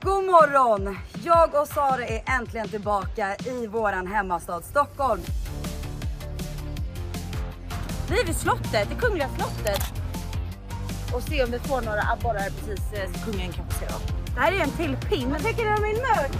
God morgon! Jag och Sara är äntligen tillbaka i våran hemmastad Stockholm. Vi är vid slottet, det kungliga slottet. Och se om vi får några abborrar precis så kungen kan få se dem. Det här är en till pin. Vad tycker du om min merch?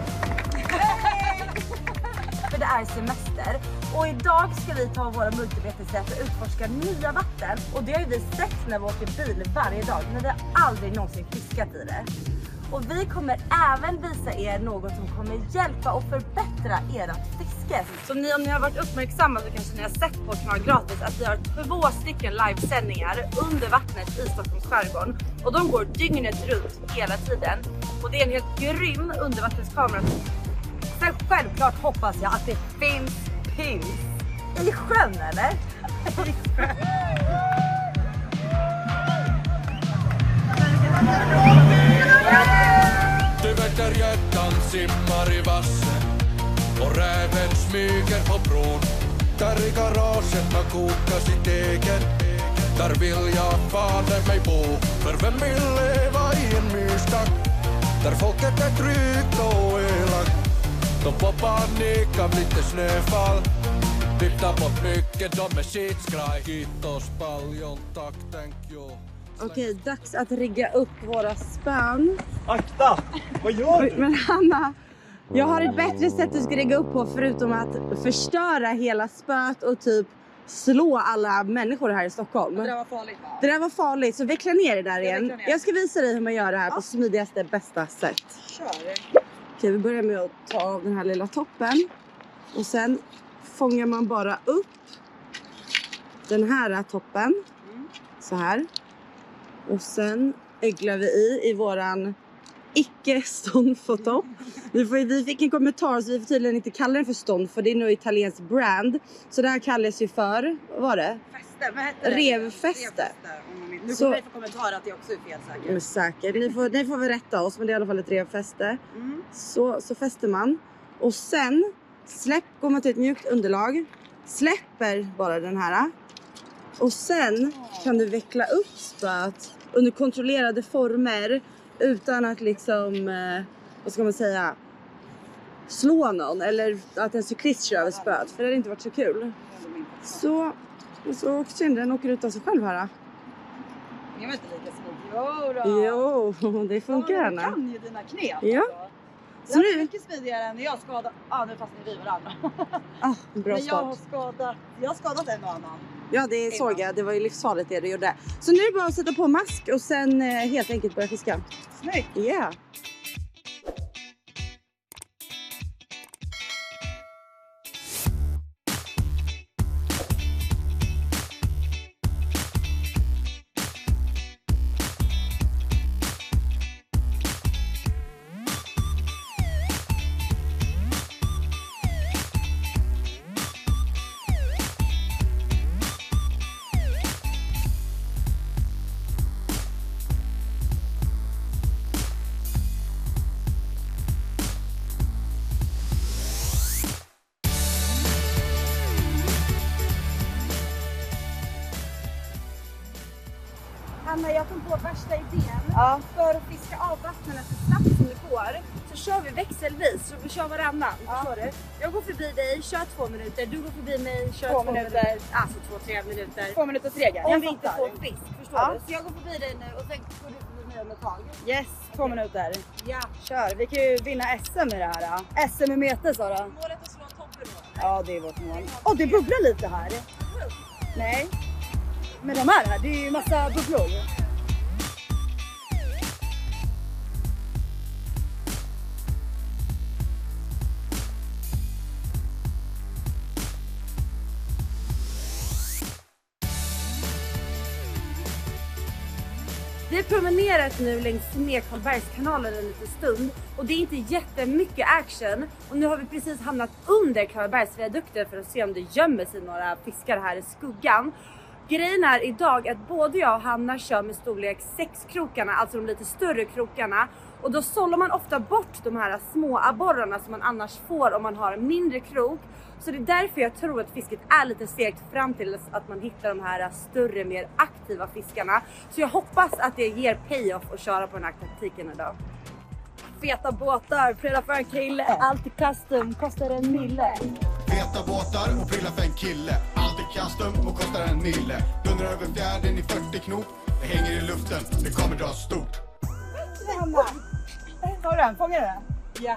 För det är semester. Och idag ska vi ta våra multibetessätt och utforska nya vatten. Och det har ju vi sett när vi åker bil varje dag. Men vi har aldrig någonsin fiskat i det. Och vi kommer även visa er något som kommer hjälpa och förbättra ert fiske. Så om ni har varit uppmärksamma så kanske ni har sett på Kanal Gratis att vi har 2 stycken livesändningar under vattnet i Stockholms skärgård. Och de går dygnet runt hela tiden. Och det är en helt grym undervattenskamera. Sen självklart hoppas jag att det finns pins i sjön, eller? I sjön. Du väcker gäddan simmar i vassen och räven smyger på bron. Där i garaget man kokar sitt eget. Där vill jag fader mig bo. För vem vill leva i en myrstack där folket är tryggt och elakt. De får panik av lite snöfall. Tittar på mycket, de är skitskraj. Kiitos paljon, tack, thank you. Okej, dags att rigga upp våra spön. Akta! Vad gör du? Men Hanna, jag har ett bättre sätt du ska rigga upp på förutom att förstöra hela spöt och typ slå alla människor här i Stockholm. Det där var farligt, va? Det där var farligt, så veckla ner det där igen. Jag ska visa dig hur man gör det här på smidigaste, bästa sätt. Kör. Okej, vi börjar med att ta av den här lilla toppen. Och sen fångar man bara upp den här toppen. Så här. Och sen ägglar vi i våran icke-ståndfotopp. Vi fick en kommentar så vi får tydligen inte kalla den för stånd, för det är nog italiensk brand. Så det här kallas ju för, vad var det? Fäste, vad heter det? Revfäste. Nu Så- kommer vi få kommentarer att det också är fel säkert. Men säkert, ni får väl rätta oss, men det är i alla fall ett revfäste. Så fäster man. Och sen går man till ett mjukt underlag. Släpper bara den här. Och sen kan du veckla upp spöet under kontrollerade former utan att liksom, vad ska man säga, slå någon eller att en cyklist kör över spöet, för det hade inte varit så kul. Så synd, den åker ut av sig själv här. Jag vet inte lika smidigt. Jo, det funkar Du gärna. kan ju dina knep. Ja. Alltså. Så Det är nu, mycket smidigare än när jag skadade. Nu fast ni river varandra. bra Men jag har start. skadat en och annan. Ja, det såg jag. Det var ju livsfarligt det du gjorde. Så nu är det bara att sätta på mask och sen helt enkelt börja fiska. Snyggt. Ja. Yeah. Anna, jag kom på värsta idén. För att fiska av vattnen så snabbt som det går så kör vi växelvis. Så vi kör varannan. Förstår du? Jag går förbi dig, kör 2 minuter. Du går förbi mig, kör 2 minuter. Alltså 2-3 minuter. 2 minuters regel. Om vi inte får fisk, förstår du? Så jag går förbi dig nu och sen går du förbi mig om ett tag. Yes, 2 minuter. Ja. Kör, vi kan ju vinna SM i det här. SM i meter, Sara. Målet att slå toppen då? Ja, det är vårt mål. Det bubblar lite här. Nej. Men de här, det är ju massa bubblor. Vi har promenerat nu längs med Karlbergskanalen en liten stund och det är inte jättemycket action. Och nu har vi precis hamnat under Karlbergsviadukten för att se om det gömmer sig några fiskar här i skuggan. Grejen är idag att både jag och Hanna kör med storlek 6-krokarna, alltså de lite större krokarna. Och då sållar man ofta bort de här små abborrarna som man annars får om man har en mindre krok. Så det är därför jag tror att fisket är lite segt fram till att man hittar de här större, mer aktiva fiskarna. Så jag hoppas att det ger payoff att köra på den här taktiken idag. feta båtar, prylar för en kille. Allt i custom, kostar 1 mille. Feta båtar och prylar för en kille. Allt är custom och kostar 1 mille. Dundrar över fjärden i 40 knop. Det hänger i luften, det kommer dra stort. Hanna, tar du den? Fångar du den? Ja.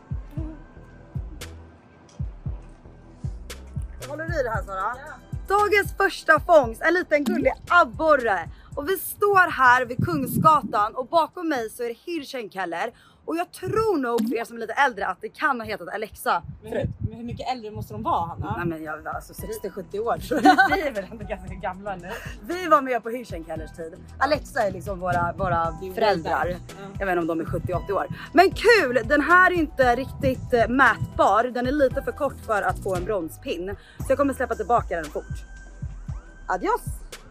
Håller du i det här, Sara? Ja. Dagens första fångst, en liten gullig abborre. Och vi står här vid Kungsgatan och bakom mig så är det Hirschenkeller. Och jag tror nog för er som är lite äldre att det kan ha hetat Alexa. Men hur mycket äldre måste de vara, Hanna? Nej men jag var alltså 60-70 år. Vi är väl ändå ganska gamla nu. Vi var med på Hirschenkellers tid. Alexa är liksom våra föräldrar. Jag vet inte om de är 70-80 år. Men kul! Den här är inte riktigt mätbar. Den är lite för kort för att få en bronspinn. Så jag kommer släppa tillbaka den fort. Adios!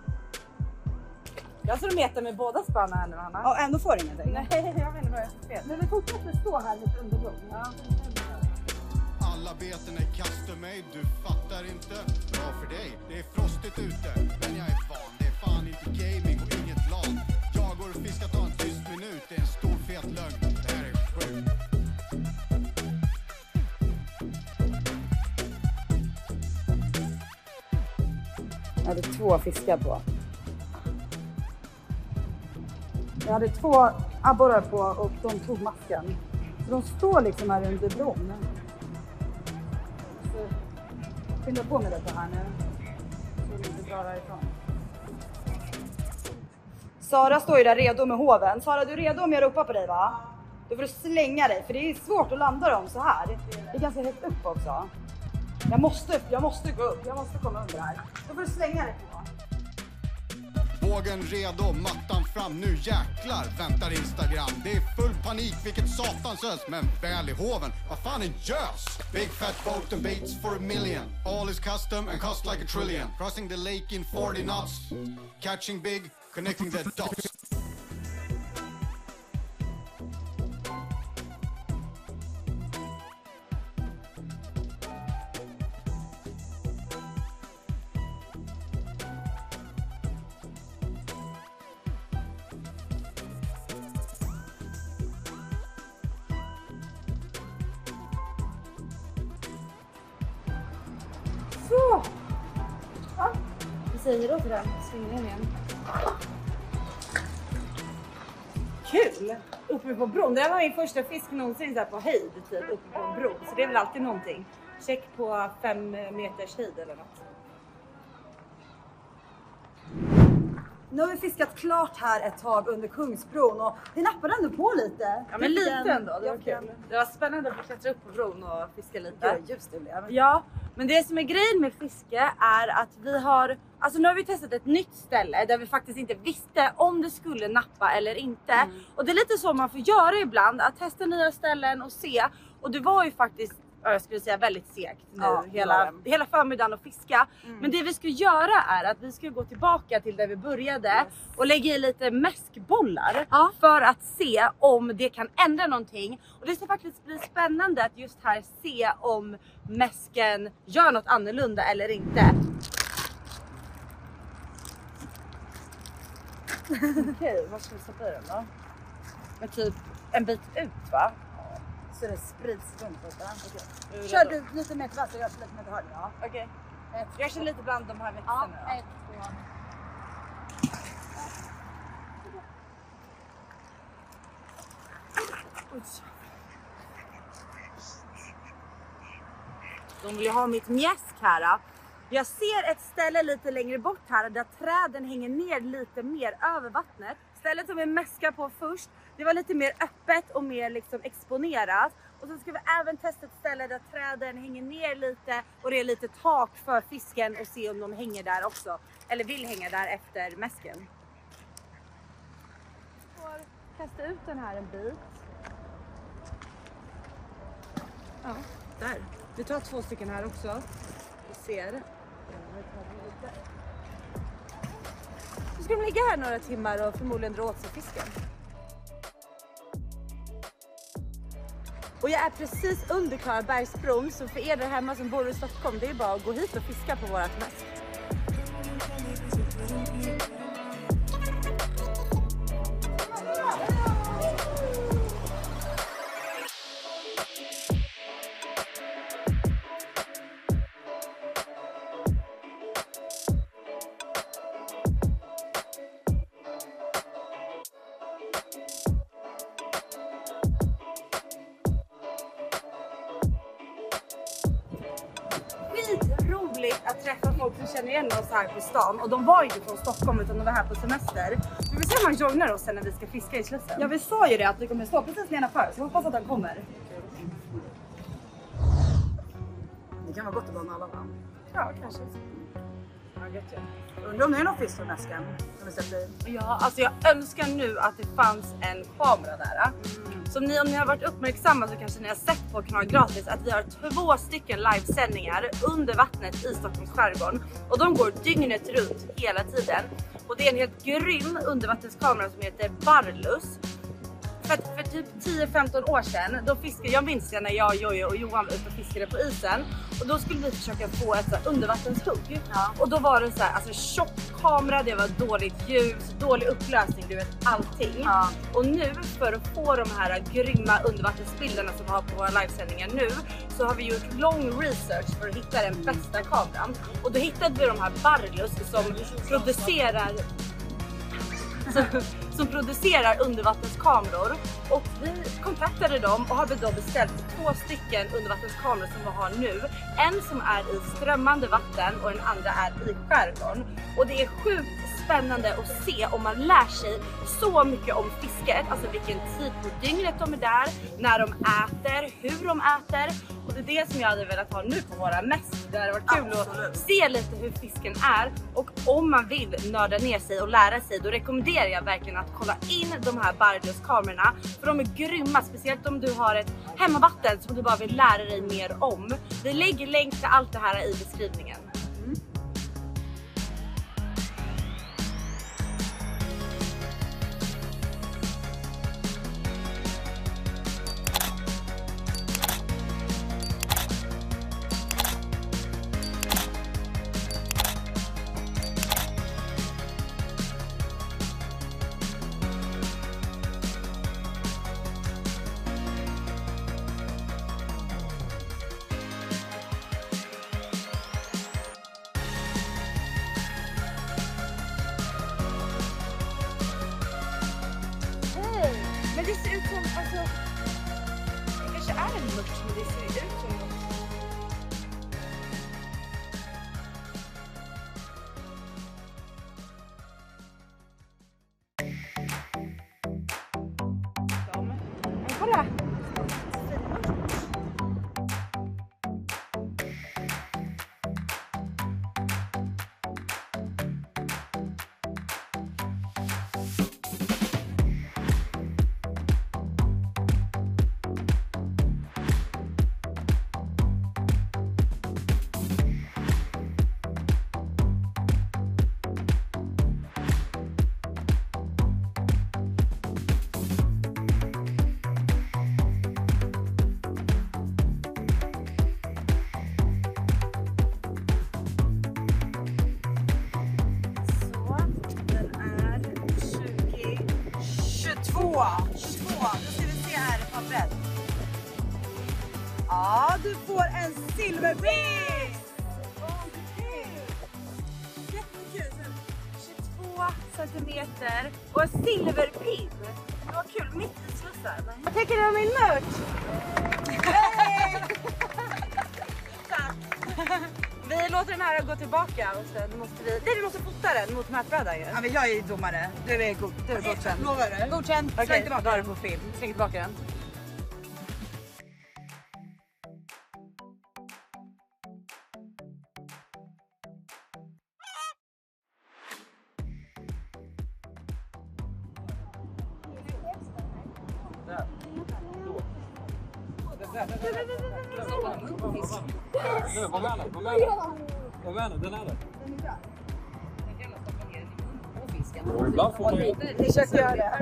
Jag tror de metar med båda spanna här nu, Hanna. Ja, ändå får ingenting. Nej, jag vet inte vad jag ska fel. Men vi fortsätter stå här lite under bron. Ja. Alla beten är custom made, du fattar inte. Bra för dig, det är frostigt ute. Men jag är van, det är fan inte gaming och inget LAN. Jag går och fiskar, tar en tyst minut. Det är en stor fet lögn, det här är sjukt. Jag hade 2 fiskar på. Jag hade 2 abborrar på och de tog masken. Så de står liksom här under bron. Så skynda på med detta här nu. Så vi inte drar härifrån. Sara står ju där redo med hoven. Sara, du är redo om jag ropar på dig, va? Då får du slänga dig, för det är svårt att landa dem så här. Det är ganska högt upp också. Jag måste gå upp, jag måste komma under här. Då får du slänga dig på. Bågen redo, mattan fram, nu jäklar väntar Instagram. Det är full panik, vilket satans ös. Men väl i hoven, vad fan en gös. Big fat boat and baits for 1 million. All is custom and cost like a trillion. Crossing the lake in 40 knots. Catching big, connecting the dots. Så! Ja, vi säger då till den. Svingar den igen. Kul! Uppe på bron. Det här var min första fisk någonsin så här på höjd, typ uppe på en bro. Så det är väl alltid någonting. Check på 5 meters höjd eller något. Nu har vi fiskat klart här ett tag under Kungsbron och vi nappade ändå på lite. Ja, men lite ändå. Det var kul. Det var spännande att få klättra upp på bron och fiska lite. Gud, just det blev. Ja, men det som är grejen med fiske är att vi har, alltså nu har vi testat ett nytt ställe där vi faktiskt inte visste om det skulle nappa eller inte. Och det är lite så man får göra ibland, att testa nya ställen och se. Och det var ju faktiskt, jag skulle säga väldigt segt nu, hela förmiddagen att fiska. Men det vi ska göra är att vi ska gå tillbaka till där vi började och lägga i lite mäskbollar för att se om det kan ändra någonting. Och det ska faktiskt bli spännande att just här se om mäsken gör något annorlunda eller inte. Okej, vad ska vi stoppa i den då? Men typ en bit ut, va? Så det sprids runt lite. Okay. Kör du lite mer till vänster och jag lite mer till höger, ja. Okej. Jag kör lite bland de här växterna. Ja, 1, 2. De vill ju ha mitt mjäsk här. Jag ser ett ställe lite längre bort här där träden hänger ner lite mer över vattnet. Stället som vi mäskar på först, det var lite mer öppet och mer liksom exponerat. Och så ska vi även testa ett ställe där träden hänger ner lite och det är lite tak för fisken och se om de hänger där också. Eller vill hänga där efter mäsken. Jag får testa ut den här en bit. Ja, där. Vi tar 2 stycken här också. Vi ser. Så ska de ligga här några timmar och förmodligen dra åt sig fisken. Och jag är precis under Klarabergsbron, så för er där hemma som bor i Stockholm, det är bara att gå hit och fiska på vårat mäsk. folk som känner igen oss här på stan. Och de var inte från Stockholm utan de var här på semester. Vi vill se om man joinar oss sen när vi ska fiska i Slussen. Ja, vi sa ju det att vi kommer stå precis nedanför. Så jag hoppas att den kommer. Det kan vara gott att vara med alla, va? Ja, kanske. Undrar om det är någon fisk från mäskan som vi släpper i. Ja, alltså jag önskar nu att det fanns en kamera där. Så om ni har varit uppmärksamma så kanske ni har sett på Kanal Gratis att vi har 2 stycken livesändningar under vattnet i Stockholms skärgård. Och de går dygnet runt hela tiden. Och det är en helt grym undervattenskamera som heter Barlus. För typ 10-15 år sedan, då fiskade jag, minns jag när jag, Jojo och Johan var ute och fiskade på isen. Och då skulle vi försöka få ett så här undervattenshugg. Ja. Och då var det så här, alltså tjock kamera, det var dåligt ljus, dålig upplösning, du vet allting. Ja. Och nu för att få de här grymma undervattensbilderna som vi har på våra livesändningar nu, så har vi gjort lång research för att hitta den bästa kameran. Och då hittade vi de här Barlus som producerar undervattenskameror, och vi kontaktade dem och har då beställt 2 stycken undervattenskameror som vi har nu. En som är i strömmande vatten och den andra är i skärgården. Och det är sjukt spännande att se om man lär sig så mycket om fisket, alltså vilken tid på dygnet de är där, när de äter, hur de äter. Och det är det som jag hade velat ha nu på våra mäss. Det hade varit kul att se lite hur fisken är. Och om man vill nörda ner sig och lära sig, då rekommenderar jag verkligen att kolla in de här Barlus-kamerorna. För de är grymma, speciellt om du har ett hemmavatten som du bara vill lära dig mer om. Vi lägger länk till allt det här i beskrivningen. Men det ser ut som, alltså, det kanske är en mört, men det ser ut som något. Men kolla! Då ska vi se här i pappret. Ja, du får en silverfisk! Jättekul! 22 centimeter och en silverpinn. Det var kul, mitt i Slussen. Vad tycker du om min merch? Hey! Tack! Vi låter den här gå tillbaka och sen måste vi... Nej, du måste fota den mot mätbrädan ju. Ja, men jag är domare. Du är godkänd. Lovar du? Godkänd. Okej, släng tillbaka. då har du på film. Släng tillbaka den. Var med den, den är där. Ibland får man ju... Vi försöker göra det.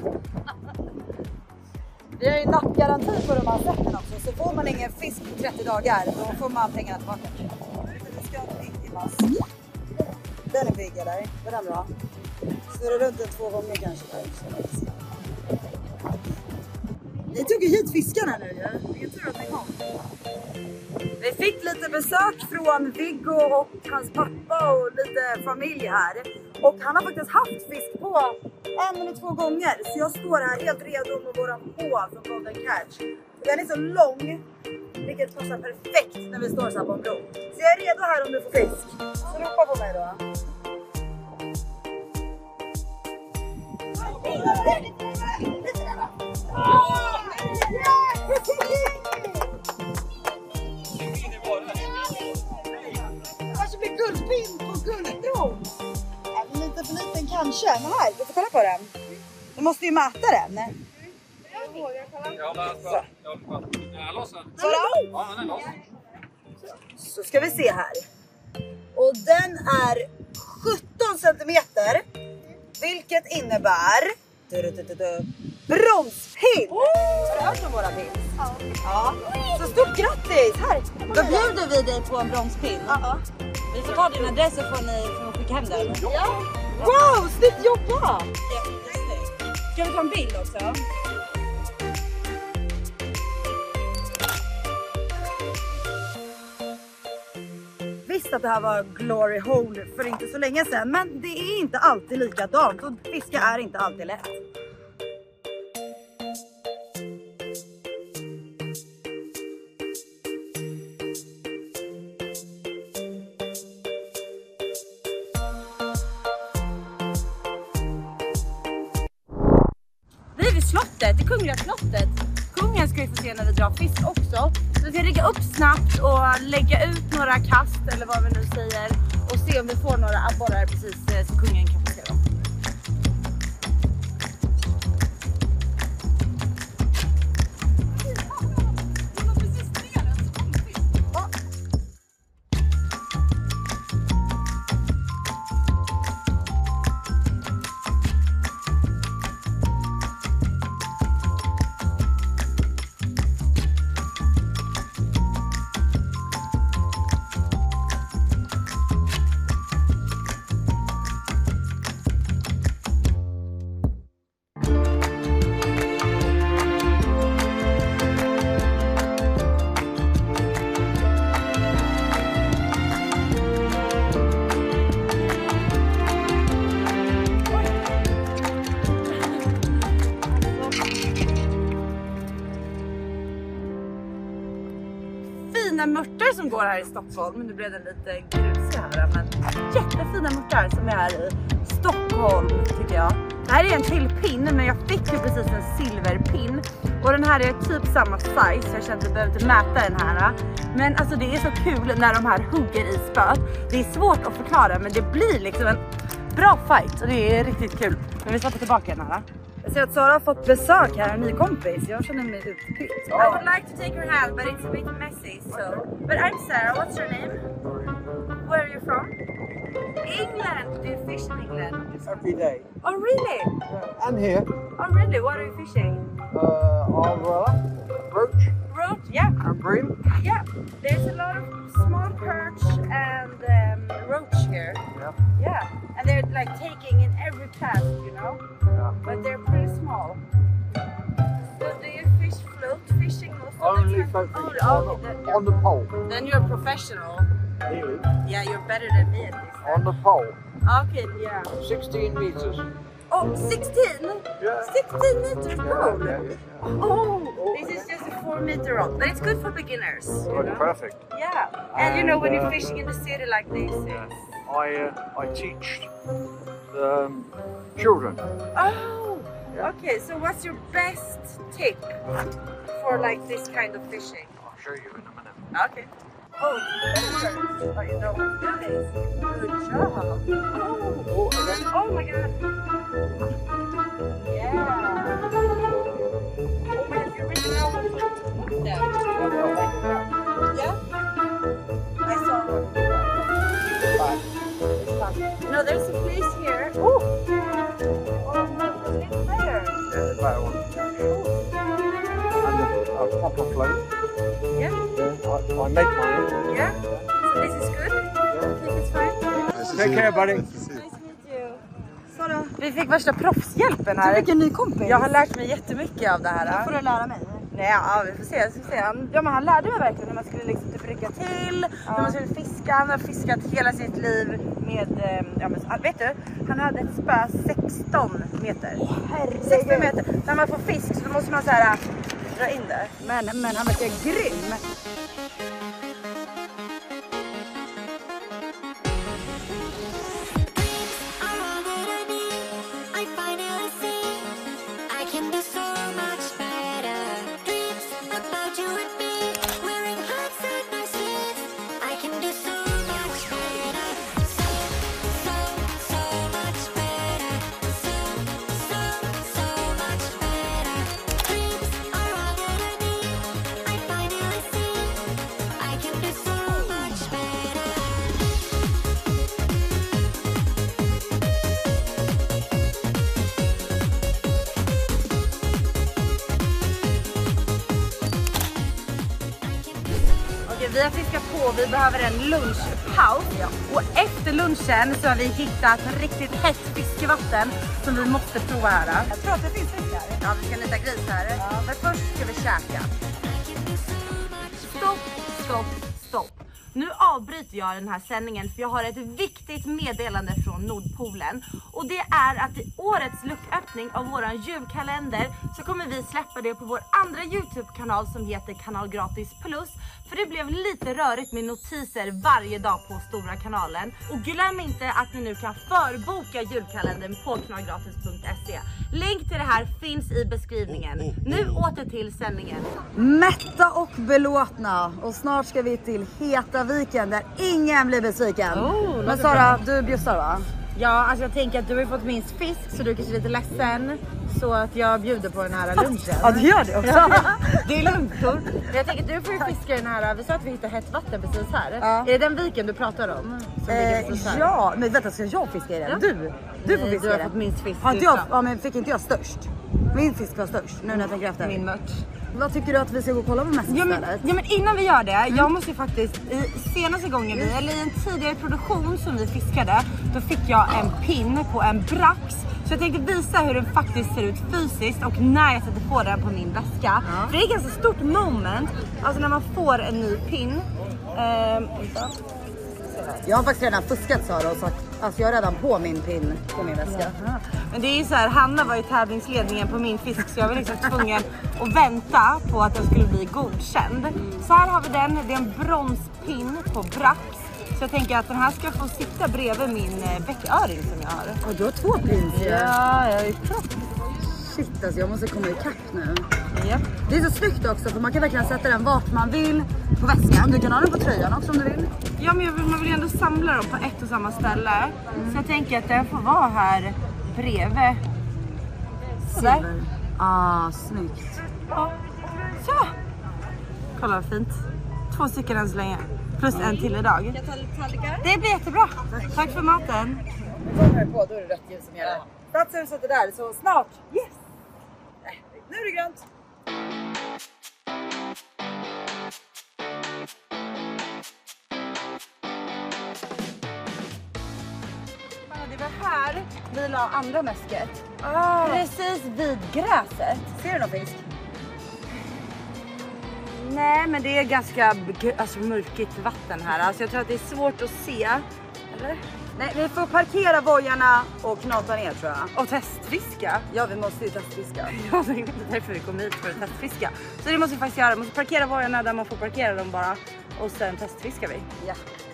Vi har ju nattgaranti på de här sätten också, så får man ingen fisk på 30 dagar, då får man pengarna tillbaka. Vi ska ha en pigg i mask. Den är pigg eller? Var den bra? Snurrar runt den 2 gånger kanske. Ni tog ju hit fiskarna nu ju. Vilken tur att ni kom. Vi fick lite besök från Viggo och hans pappa och lite familj här. Och han har faktiskt haft fisk på 1 eller 2 gånger. Så jag står här helt redo med våran håv från Golden Catch. Den är så lång. Vilket passar perfekt när vi står så här på en bro. Så jag är redo här om du får fisk. Så ropa på mig då. Kanske blir guldpinn på guldbron. Lite för liten kanske. Men här, du får kolla på den. Du måste ju mäta den. Så ska vi se här. Och den är 17 centimeter. Vilket innebär bronspinn. Har du hört om våra pins? Ja. Så stort grattis! Här. Då bjuder vi dig på en bronspinn. Vi får ta din adress så får ni skicka hem den. Ja. Wow, snyggt jobbat! Ska vi ta en bild också? Visst att det här var Glory Hole för inte så länge sedan, men det är inte alltid likadant och fiska är inte alltid lätt. Vi är vid slottet, det kungliga slottet. Kungen ska ju få se när vi drar fisk också. Så vi ska rigga upp snabbt och lägga ut några kast eller vad vi nu säger. Och se om vi får några abborrar precis så kungen kan få se dem. Mörtar som går här i Stockholm, men nu blev det lite grusig här, men jättefina mörtar som är här i Stockholm tycker jag. Det här är en till pin, men jag fick ju precis en silverpin och den här är typ samma size så jag kände att jag behöver inte mäta den här. Men alltså det är så kul när de här hugger i spöt. Det är svårt att förklara, men det blir liksom en bra fight och det är riktigt kul. Men vi släpper tillbaka den här. Jag ser att Sara har fått besök här, en ny kompis. Jag känner mig utpytt. I would like to take her hand, but it's a bit messy, so. But I'm Sarah, what's your name? Where are you from? England! Do you fish in England? Every day. Oh really? Yeah. And here, Oh really? What are you fishing? umbrella, roach, Roach? Yeah. and bream. Yeah. There's a lot of small perch and roach here. Yeah. Yeah. And they're like taking in every cast, you know? Yeah. But they're pretty small. So do you fish float fishing most of Only the time? float Oh, fishing okay, on the pole. then you're a professional. Nearly. Yeah, you're better than me at this. On the pole. Okay, yeah. 16 meters. Oh, 16? Yeah. 16 meters pole? Yeah, yeah. Oh, this is just a 4-meter rod, but it's good for beginners. You know? Perfect. Yeah, and you know when you're And, fishing in the city like this, it's... I teach children. Oh, okay, so what's your best tip for like this kind of fishing? I'll show you in a minute. Okay. Oh, oh, you know how to do this. Good job. Oh my god. Yeah. Oh my god, you really know how to hook them. Yeah? I saw one. No, there's a place here. Oh! Oh no, it's better. There's a better one. And a proper float. Yeah? I make my own. Yeah? So this is good? I think it's fine? Take care, buddy. Nice to meet you. Sara, Vi fick värsta proffshjälpen du här. fick en ny kompis. Jag har lärt mig jättemycket av det här. Får du lära mig? Nej, ja, vi får se. Ja, men han lärde mig verkligen hur man skulle liksom typ rycka till, hur man skulle fiska. Han har fiskat hela sitt liv med, vet du, han hade ett spö 16 meter. 16 meter. När man får fisk så måste man så här dra in det. Men han verkar grym. Vi har fiskat på, vi behöver en lunchpaus. Och efter lunchen så har vi hittat riktigt hett fiskevatten som vi måste prova här. Jag tror att det finns fisk här. Ja, vi ska nita gris här. Ja. Men först ska vi käka. Stopp. Nu avbryter jag den här sändningen för jag har ett viktigt meddelande från Nordpolen. Och det är att i årets lucköppning av våran julkalender så kommer vi släppa det på vår andra YouTube-kanal som heter Kanal Gratis Plus. För det blev lite rörigt med notiser varje dag på stora kanalen. Och glöm inte att ni nu kan förboka julkalendern på kanalgratis.se. Länk till det här finns i beskrivningen. Nu åter till sändningen. Mätta och belåtna. Och snart ska vi till Heta viken där ingen blir besviken. Men Sara, du bjussar va? Ja, alltså jag tänker att du har ju fått minst fisk så du kanske är lite ledsen. Så att jag bjuder på den här lunchen. Ja, det gör det också. Det är lugnt. Men jag tänker att du får ju fiska den här. Vi sa att vi hittar hett vatten precis här. Ja. Är det den viken du pratar om? Ja, men vänta, ska jag fiska i den? Ja. Du får fiska i den. Du har fått minst fisk. Ja, men fick inte jag störst? Min fisk var störst, nu när jag tänker efter. Min mört. Vad tycker du att vi ska gå och kolla på mest istället? Ja, men innan vi gör det, jag måste ju faktiskt, senaste gången eller i en tidigare produktion som vi fiskade, då fick jag en pin på en brax. Så jag tänkte visa hur den faktiskt ser ut fysiskt och när jag sätter på den på min väska. För det är ett ganska stort moment, alltså när man får en ny pin. Jag har faktiskt redan fuskat Sara och sagt, alltså jag har redan på min pin på min väska. Ja. Men det är ju så här, Hanna var ju tävlingsledningen på min fisk så jag var liksom tvungen att vänta på att den skulle bli godkänd. Så här har vi den, det är en bronspin på brax. Så jag tänker att den här ska få sitta bredvid min bäcköring som jag har. Och du har 2 pins. Ja, jag är propp. Shit alltså, jag måste komma ikapp nu. Yep. Det är så snyggt också för man kan verkligen sätta den vart man vill på väskan. Du kan ha den på tröjan också om du vill. Ja, men man vill ju ändå samla dem på ett och samma ställe. Så jag tänker att den får vara här bredvid. Sådär. Snyggt. Ja. Så. Kolla vad fint. 2 stycken än så länge. Plus en till idag. Kan jag ta lite tallrikar? Det blir jättebra. Tack för maten. Kommer du på, då är det rött ljus som gäller. Stadshuset är där, så snart. Yes! Nu är det grönt. Det var här vi la andra mäsket. Precis vid gräset. Ser du någon fisk? Nej, men det är ganska mörkigt vatten här. Alltså jag tror att det är svårt att se. Eller? Nej, vi får parkera bojarna och knata ner tror jag. Och testfiska. Ja, vi måste ju testfiska. Ja, det är inte därför vi kom hit för att testfiska. Så det måste vi faktiskt göra. Vi måste parkera bojarna där man får parkera dem bara. Och sen testfiskar vi. Ja.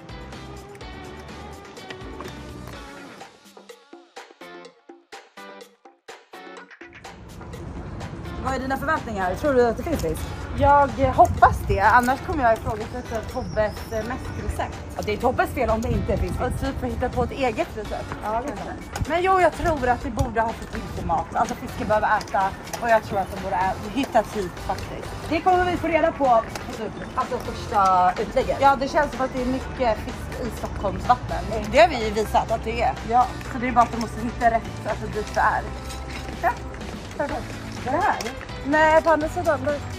Vad är dina förväntningar? Tror du att det finns fisk? Jag hoppas det, annars kommer jag ifrågasätta Tobbes mästrecept. Ja, det är Tobbes fel om det inte finns fisk. Och typ hitta på ett eget recept. Ja, det är. Men jo, jag tror att vi borde ha fått lite mat. Alltså fisken behöver äta och jag tror att de borde hitta hit faktiskt. Det kommer vi få reda på alltså första utlägget. Ja, det känns som att det är mycket fisk i Stockholms vatten. Det har vi ju visat att det är. Ja, så det är bara att de måste hitta rätt alltså dit det är. Ja, perfekt. Det här? Nej, på andra sidan.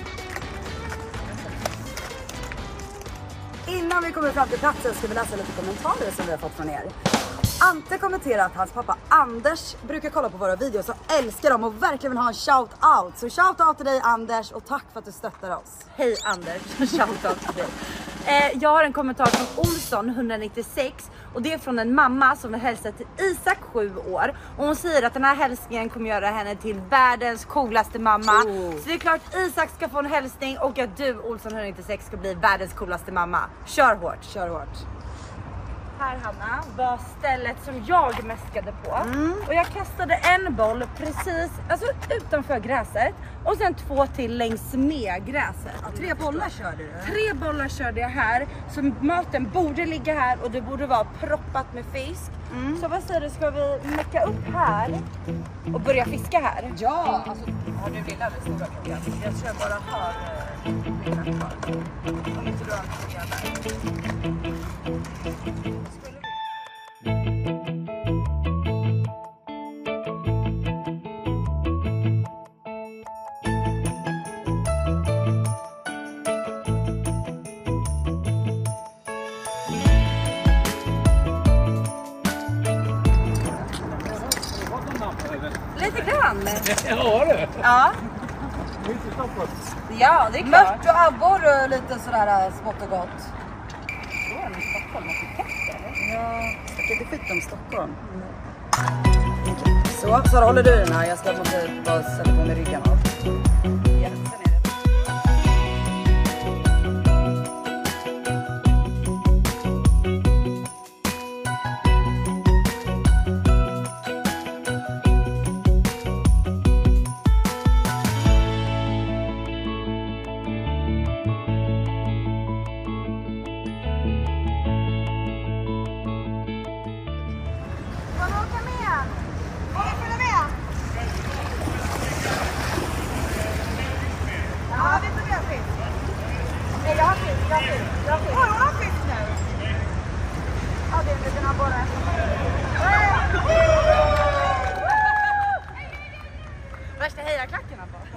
Innan vi kommer fram till platsen ska vi läsa lite kommentarer som vi har fått från er. Ante kommenterar att hans pappa Anders brukar kolla på våra videos och älskar dem och verkligen vill ha en shout-out. Så shout-out till dig Anders och tack för att du stöttar oss. Hej Anders, shout-out till dig. Jag har en kommentar från Olsson 196 och det är från en mamma som vill hälsa till Isak 7 år. Och hon säger att den här hälsningen kommer göra henne till världens coolaste mamma. Så det är klart Isak ska få en hälsning och att du Olsson 196 ska bli världens coolaste mamma. Kör hårt, kör hårt. Här Hanna var stället som jag mäskade på. Och jag kastade en boll precis utanför gräset. Och sen 2 till längs med gräset. Ja, 3 bollar körde du? 3 bollar körde jag här. Så maten borde ligga här och det borde vara proppat med fisk. Så vad säger du, ska vi mecka upp här och börja fiska här? Ja, alltså har du lilla eller stora frågan? Jag tror jag bara har lilla kvar. Om inte du har en fråga där. Lite grann. Ja du. Ja. Ja, det är klart. Mört och abborre och lite sådär smått och gott. Då är det i Stockholm och Pikatt eller? Ja, det är skit om Stockholm. Så håller du den här. Jag ska bara sätta på mig ryggen av. Värsta hejaklackarna på.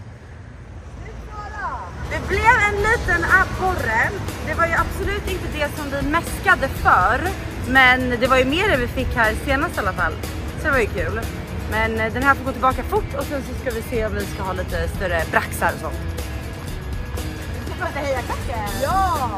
Det blev en liten abborre. Det var ju absolut inte det som vi mäskade för. Men det var ju mer än vi fick här senast i alla fall. Så det var ju kul. Men den här får gå tillbaka fort och sen så ska vi se om vi ska ha lite större braxar och sånt. Värsta hejaklacken! Ja!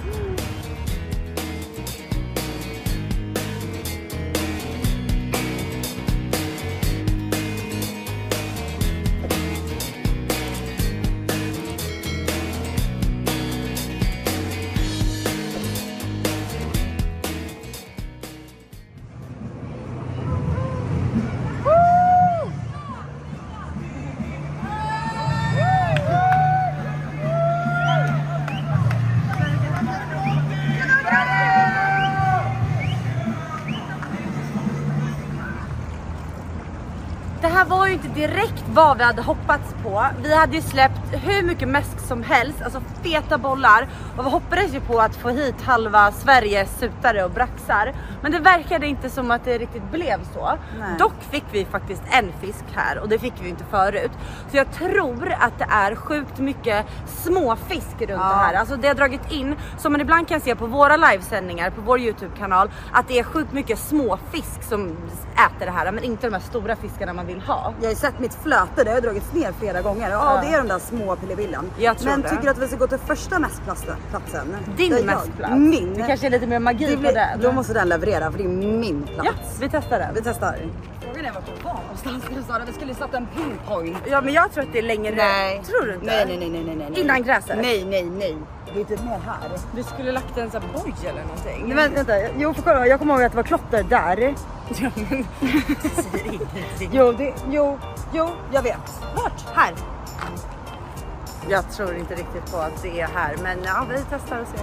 Det här var ju inte direkt vad vi hade hoppats på. Vi hade ju släppt hur mycket mäsk som helst, alltså feta bollar. Och vi hoppades ju på att få hit halva Sveriges sutare och braxar. Men det verkade inte som att det riktigt blev så. Nej. Dock fick vi faktiskt en fisk här och det fick vi inte förut. Så jag tror att det är sjukt mycket små fisk runt det här. Alltså det har dragit in, som man ibland kan se på våra livesändningar på vår YouTube-kanal, att det är sjukt mycket små fisk som äter det här, men inte de här stora fiskarna man vill ha. Jag har ju sett mitt flöte, det har dragits ner flera gånger. Ja, det är de där små pillevillan. Jag tror men det. tycker du att vi ska gå till första mäskplatsen? Din Där mäskplats? Min. Det kanske är lite mer magi på den. Då måste den leverera, för det är min plats. Ja, vi testar den. Vi testar. Frågan är vart hon var någonstans. Sara, vi skulle satt en pinpoint. Ja, men jag tror att det är längre. Nej. Tror du inte? Nej. Innan gräset? Nej. Det är inte mer här. Du skulle lagt en sån här boj eller någonting. Nej, men vänta, jo för kolla, jag kommer ihåg att det var klotter där. Ja, men säger ingenting. Jo, jag vet. Vart? Här. Jag tror inte riktigt på att det är här, men ja, vi testar och ser.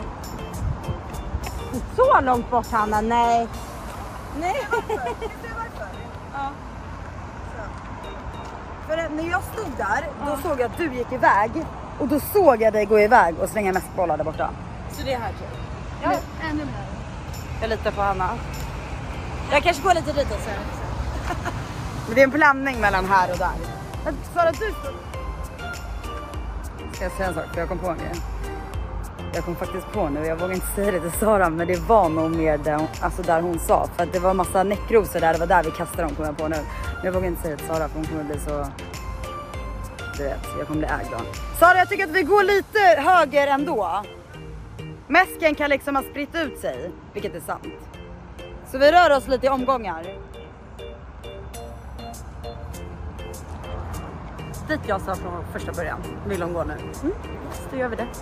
Så långt bort, Hanna, nej. Nej. Ja. För när jag stod där, då såg jag att du gick iväg. Och då såg jag dig gå iväg och slänga mäskbollar där borta. Så det är här typ. Ja, ännu mer. Jag litar på Hanna. Jag kanske går lite dit och så. Men det är en blandning mellan här och där. Men Sara, du... Ska jag säga en sak? För jag kom på en grej. Jag kom faktiskt på nu, jag vågar inte säga det till Sara, men det var nog mer där hon sa. För att det var massa näckrosor där, det var där vi kastade dem, kom jag på nu. Men jag vågar inte säga det till Sara, för hon kommer bli så... Du vet, jag kommer bli ägd då. Sara, jag tycker att vi går lite höger ändå. Mäsken kan liksom ha spritt ut sig, vilket är sant. Så vi rör oss lite i omgångar. Dit jag sa från första början. Vill hon gå nu? Då gör vi det.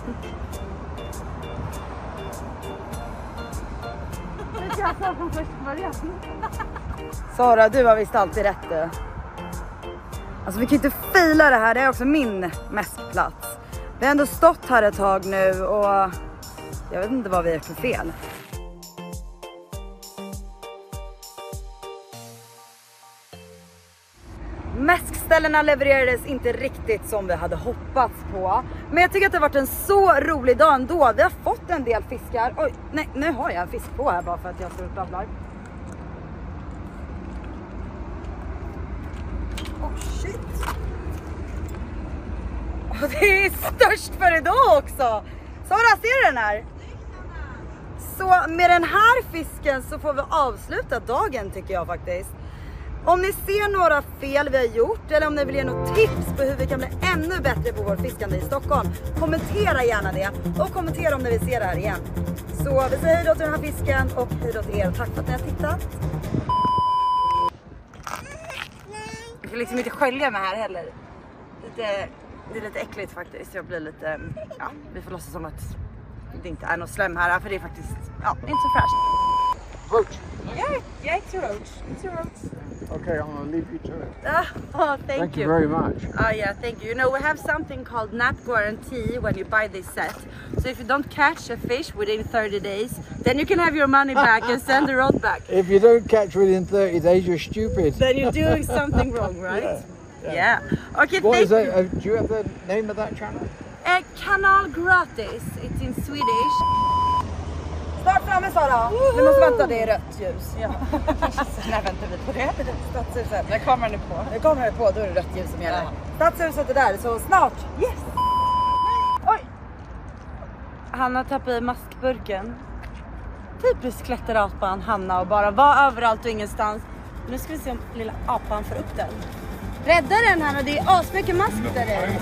Dit jag sa från första början. Sara, du har visst alltid rätt du. Alltså vi kan inte fila det här, det är också min mäskplats. Vi har ändå stått här ett tag nu och jag vet inte vad vi är för fel. Mäskställena levererades inte riktigt som vi hade hoppats på. Men jag tycker att det har varit en så rolig dag ändå. Vi har fått en del fiskar. Oj, nej, nu har jag en fisk på här bara för att jag står och babblar. Oh shit. Och det är störst för idag också. Sara, ser du den här? Så med den här fisken så får vi avsluta dagen tycker jag faktiskt. Om ni ser några fel vi har gjort eller om ni vill ge något tips på hur vi kan bli ännu bättre på vår fiskande i Stockholm, kommentera gärna det och kommentera om ni vill se det här igen. Så vi säger hej då till den här fisken och hej då till er och tack för att ni har tittat. Jag kan liksom inte skölja med här heller. Det är lite äckligt faktiskt. Jag blir lite, ja, vi får låtsas som att det inte är något slem här för det är faktiskt, ja, inte så fräscht. Roach. Yeah, it's a roach. It's a roach. Okay, I'm going to leave you to it. Oh, thank you very much. Oh yeah, thank you. You know, we have something called NAP guarantee when you buy this set. So if you don't catch a fish within 30 days, then you can have your money back and send the rod back. If you don't catch within 30 days, you're stupid. Then you're doing something wrong, right? Yeah. Okay, What thank is that? Do you have the name of that channel? Kanal gratis. It's in Swedish. Snart framme Sara. Vi måste vänta, det är rött ljus. Ja. När väntar vi på det? Stadshuset. När kommer det på? Nu kommer det på, då är det rött ljus som gäller. Ja. Stadshuset är där, så snart. Yes! Oj! Hanna tappade i maskburken. Typiskt klätterapan Hanna och bara var överallt och ingenstans. Nu ska vi se om lilla apan får upp den. Rädda den Hanna, det är asmycket mask där i.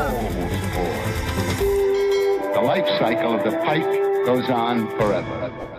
The life cycle of the pike goes on forever.